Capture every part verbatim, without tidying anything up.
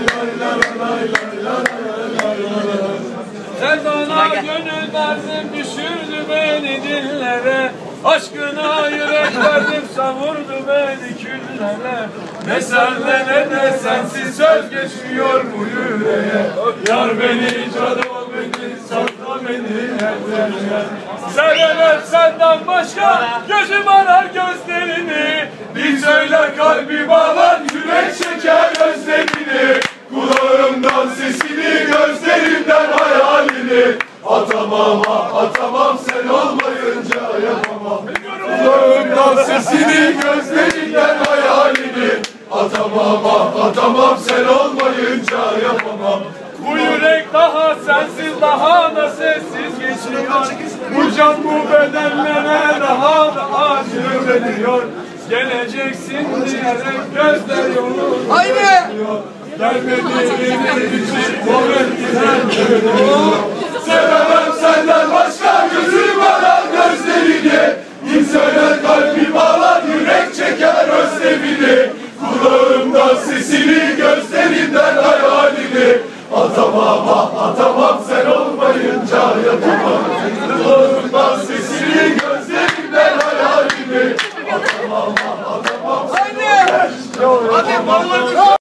Sevdana gönül verdim, düşürdü beni dillere. Aşkına yürek verdim, savurdu beni küllere. Ne senle ne de sensiz söz geçmiyor bu yüreğe. Yar beni, canım beni, sakla beni ellerine. Sevemem senden başka, gözüm arar gözlerini. Bir söyle kalbi bağlar, yürek çeker özlemini. Kulağımdan sesini, gözlerimden hayalini. Atamam, atamam sen olmayınca yapamam. Kulağımdan sesini, gözlerimden hayalini. Atamam, atamam sen olmayınca yapamam. Bu yürek daha sensiz, daha da sessiz geçiyor. Bu can bu bedenlere daha da acı veriyor. Geleceksin diyerek gözler yolu bekliyor. Gelmediğini için kuvvetliler dönüyor. Sevemem senden başka, gözüm arar gözlerini. Kim söyler kalbi bağlar, yürek çeker özlemini. Kulağımdan sesini, gözlerimden hayalini. Atamam, atamam sen olmayınca yapamam. Kulağımdan sesini, gözlerimden hayalini. Atamam, atamam sen olmayınca yapamam.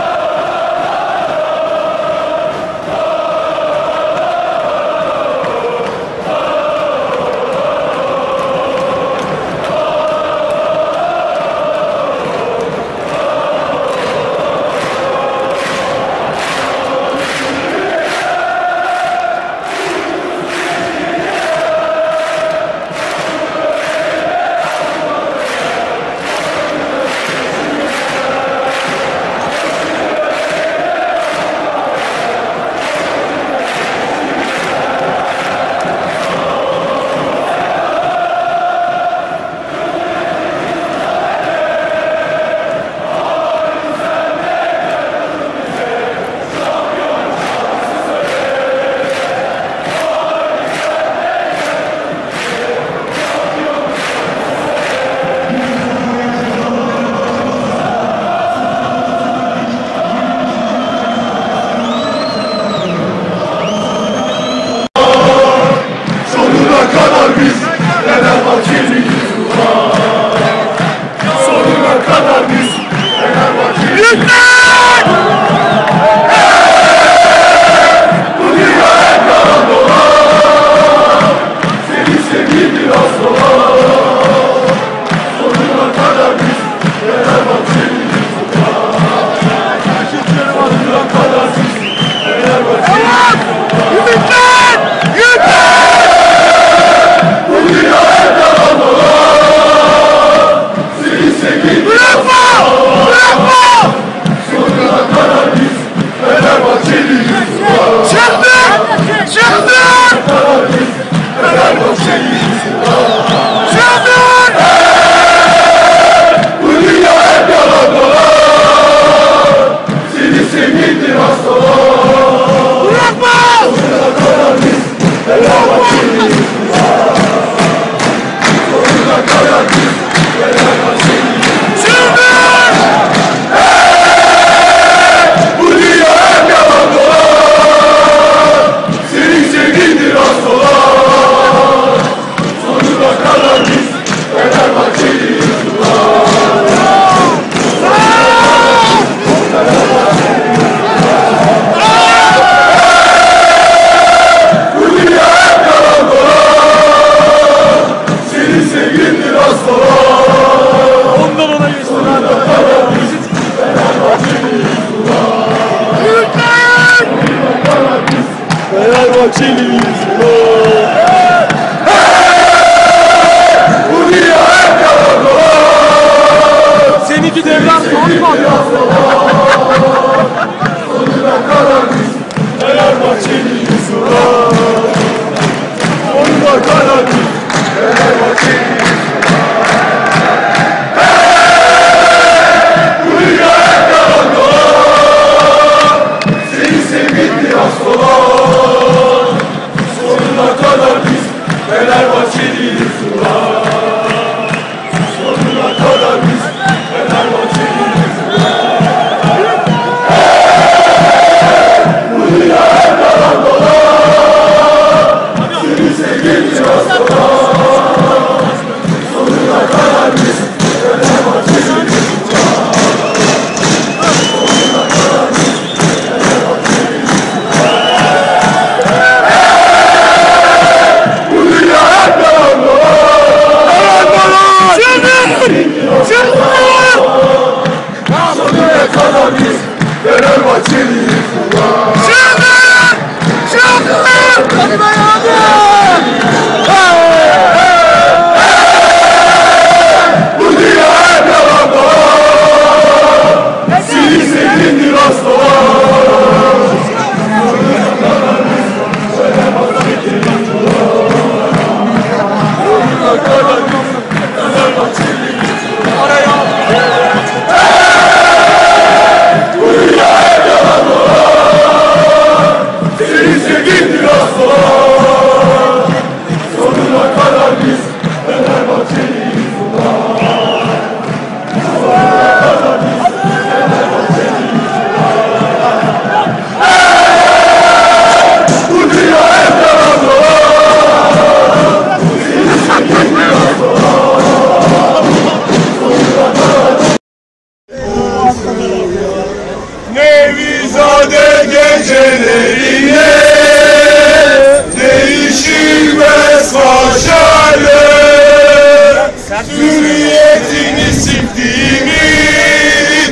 Seninki devran kalmadı. Sonuna kadar biz Fenerbahçeli Yusuf'a. Sonuna kadar biz Fenerbahçeli Yusuf'a. Bu dünya hep yalan dolan. Seni sevgili biraz dolan. Sonuna Nevizade gecelerine değişilmez kaşarlı Hürriyetini siktiğimin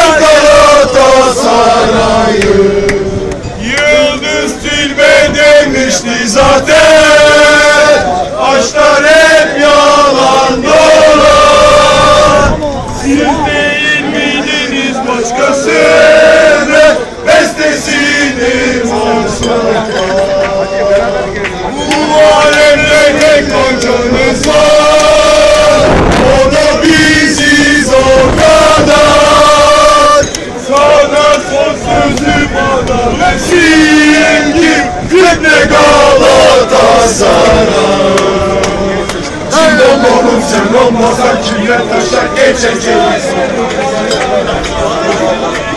Galatasaray'ı Yıldız Tilbe demişti zaten Aşklar hep yalan dolan Siz değil miydiniz başkası bestesini maşallah Bu alemde tek kancanız var O da biziz o kadar Sana son sözü bana versin kim Kimle Galatasaray Şimdi oğlum sen olmasan kimle taşak geçeceğiz